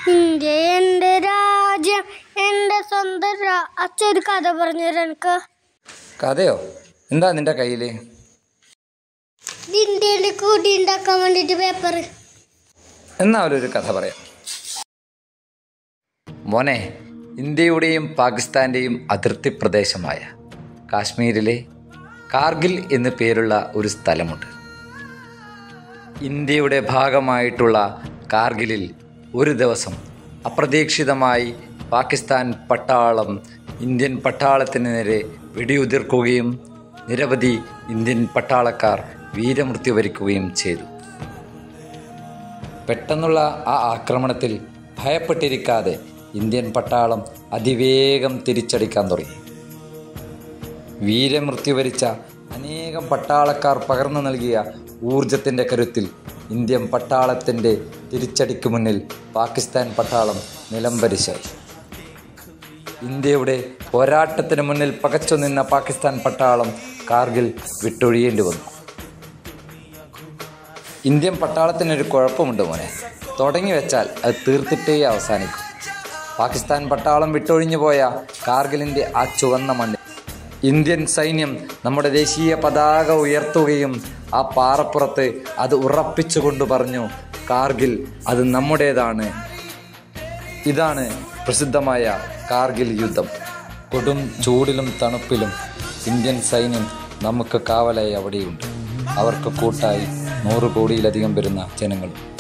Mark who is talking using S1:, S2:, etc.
S1: India എൻ്റെ രാജ്യം, എൻ്റെ സ്വന്തം അച്ഛൻ കഥ പറഞ്ഞുതരാം എനിക്ക്.
S2: കഥയോ? എന്താ നിന്റെ കയ്യില്?
S1: ഇന്ത്യയിൽ കൂടി ഉണ്ടാക്കാൻ വേണ്ടിട്ട് പേപ്പർ.
S2: എന്നാ ഒരു കഥ പറയാം. മോനെ, ഇന്ത്യയുടെയും പാകിസ്ഥാൻ്റെയും അതിർത്തി പ്രദേശമായ കാശ്മീരിലെ കാർഗിൽ എന്നു പേരുള്ള ഒരു സ്ഥലമുണ്ട്. ഇന്ത്യയുടെ ഭാഗമായിട്ടുള്ള കാർഗിലിൽ ഒരു ദിവസം അപ്രതീക്ഷിതമായി പാകിസ്ഥാൻ പട്ടാളം ഇന്ത്യൻ പട്ടാളത്തിന് നേരെ വെടിയുതിർക്കുകയും നിരവധി ഇന്ത്യൻ പട്ടാളക്കാർ വീരമൃത്യു വരിക്കുകയും ചെയ്തു. പെട്ടെന്നുള്ള ആ ആക്രമണത്തിൽ ഭയപ്പെട്ടിരിക്കാതെ ഇന്ത്യൻ പട്ടാളം അതിവേഗം തിരിച്ചടിക്കാൻ തുടങ്ങി. വീരമൃത്യു വരിച്ച അനേകം പട്ടാളക്കാർ പകർന്നു നൽകിയ ഊർജത്തിൻ്റെ കരുത്തിൽ ഇന്ത്യൻ പട്ടാളത്തിൻ്റെ തിരിച്ചടിക്ക് മുന്നിൽ പാകിസ്ഥാൻ പട്ടാളം നിലംപരിശായി. ഇന്ത്യയുടെ പോരാട്ടത്തിന് മുന്നിൽ പകച്ചു നിന്ന പാകിസ്ഥാൻ പട്ടാളം കാർഗിൽ വിട്ടൊഴിയേണ്ടി വന്നു. ഇന്ത്യൻ പട്ടാളത്തിനൊരു കുഴപ്പമുണ്ട് മോനെ, തുടങ്ങി വെച്ചാൽ അത് തീർത്തിട്ടേ അവസാനിക്കും. പാകിസ്ഥാൻ പട്ടാളം വിട്ടൊഴിഞ്ഞു പോയ കാർഗിലിൻ്റെ ആ ചുവന്ന മണ്ണിൽ ഇന്ത്യൻ സൈന്യം നമ്മുടെ ദേശീയ പതാക ഉയർത്തുകയും ആ പാറപ്പുറത്ത് അത് ഉറപ്പിച്ചുകൊണ്ട് പറഞ്ഞു, കാർഗിൽ അത് നമ്മുടേതാണ്. ഇതാണ് പ്രസിദ്ധമായ കാർഗിൽ യുദ്ധം. കൊടും ചൂടിലും തണുപ്പിലും ഇന്ത്യൻ സൈന്യം നമുക്ക് കാവലായി അവിടെയുണ്ട്. അവർക്ക് കൂട്ടായി 100 കോടിയിലധികം വരുന്ന ജനങ്ങളും.